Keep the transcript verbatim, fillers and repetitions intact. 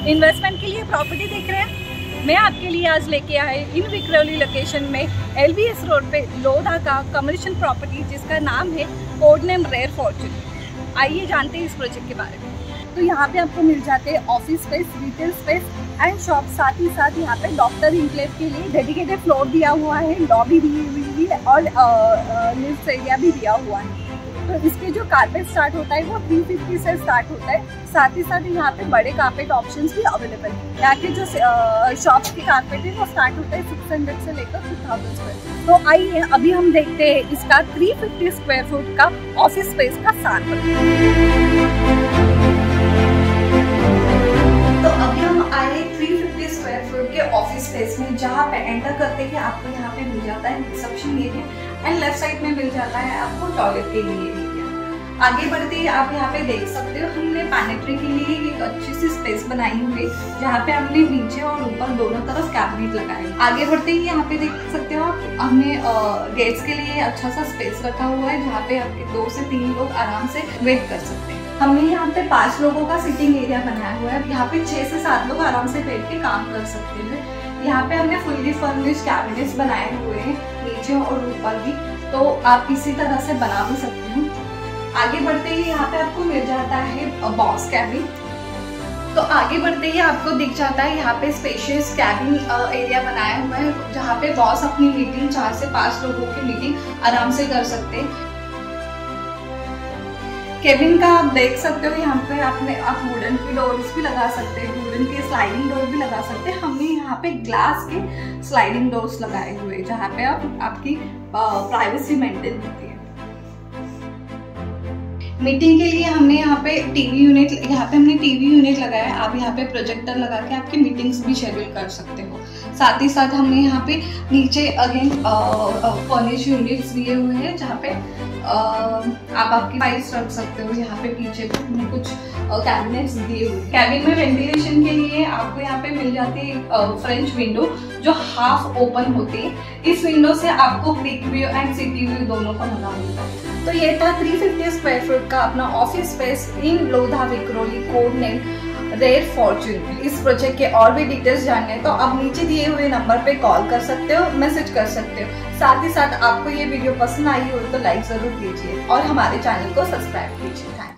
Investment के लिए property देख रहे हैं? मैं आपके लिए आज लेके आए इन विक्रोली लोकेशन में एल बी एस रोड पे लोधा का कमर्शियल प्रॉपर्टी जिसका नाम है कोड नेम रेयर फॉर्चून। आइए जानते हैं इस प्रोजेक्ट के बारे में। तो यहाँ पे आपको मिल जाते हैं office space, retail space and shop. साथ ही साथ यहाँ पे डॉक्टर इनक्लेव के लिए डेडिकेटेड फ्लोर दिया हुआ है, लॉबी दी हुई है और लिफ्ट एरिया भी दिया हुआ है। तो इसके जो कारपेट स्टार्ट होता है वो तीन सौ पचास से स्टार्ट होता है। साथ ही साथ यहाँ पे बड़े कारपेट ऑप्शंस भी अवेलेबल है। यहाँ के जो शॉप्स के कारपेट है वो स्टार्ट होता है छह सौ से लेकर दो हज़ार स्क्वायर। तो आइए अभी हम देखते हैं इसका तीन सौ पचास स्क्वायर फुट का ऑफिस स्पेस का सैंपल। तो अभी हम आए तीन सौ पचास स्क्वायर फुट के ऑफिस स्पेस में, जहाँ पे एंटर करते ही आपको यहाँ पे मिल जाता है reception area and left side में मिल जाता है आपको टॉयलेट के लिए एरिया। आगे बढ़ते ही आप यहाँ पे देख सकते हो हमने पैनेट्री के लिए एक अच्छी सी स्पेस बनाई हुई है, जहाँ पे हमने नीचे और ऊपर दोनों तरफ कैबिनेट लगाए। आगे बढ़ते ही यहाँ पे देख सकते हो आप हमने गेट्स के लिए अच्छा सा स्पेस रखा हुआ है, जहाँ पे आपके दो से तीन लोग आराम से वेट कर सकते हैं। हमने यहाँ पे पांच लोगों का सिटिंग एरिया बनाया हुआ है, यहाँ पे छह से सात लोग आराम से बैठ के काम कर सकते हैं। यहाँ पे हमने फुल्ली फर्निश्ड कैबिनेट्स बनाए हुए हैं नीचे और ऊपर भी, तो आप इसी तरह से बना भी सकते हो। आगे बढ़ते ही यहाँ पे आपको मिल जाता है बॉस कैबिन। तो आगे बढ़ते ही आपको दिख जाता है यहाँ पे स्पेशियस कैबिन एरिया बनाया हुआ है, जहाँ पे बॉस अपनी मीटिंग चार से पांच लोगों की मीटिंग आराम से कर सकते हैं। केबिन का आप देख सकते हो यहाँ पे आपने आप वुडन की डोर्स भी लगा सकते हैं, वुडन के स्लाइडिंग डोर भी लगा सकते हैं। हमने यहाँ पे ग्लास के स्लाइडिंग डोर्स लगाए हुए हैं, जहाँ पे आप आपकी प्राइवेसी मेंटेन होती है। मीटिंग के लिए हमने यहाँ पे टीवी यूनिट यहाँ पे हमने टीवी यूनिट लगाया है। आप यहाँ पे प्रोजेक्टर लगा के आपकी मीटिंग्स भी शेड्यूल कर सकते हो। साथ ही साथ हमने यहाँ पे नीचे अगेन फर्निश यूनिट्स दिए हुए हैं, जहाँ पे आ, आप आपकी फाइल्स रख सकते हो। यहाँ पे पीछे भी हमने कुछ कैबिनेट्स दिए हुए। कैबिन में वेंटिलेशन के लिए आपको यहाँ पे मिल जाती है फ्रेंच विंडो जो हाफ ओपन होती है। इस विंडो से आपको creek view and city view दोनों का मजा मिलता है। तो ये था तीन सौ पचास स्क्वायर फुट का अपना office space in Lodha Vikhroli code name rare fortune. इस प्रोजेक्ट के और भी डिटेल्स जानने तो आप नीचे दिए हुए नंबर पे कॉल कर सकते हो, मैसेज कर सकते हो। साथ ही साथ आपको ये वीडियो पसंद आई हो तो लाइक जरूर कीजिए और हमारे चैनल को सब्सक्राइब कीजिए। Thank you.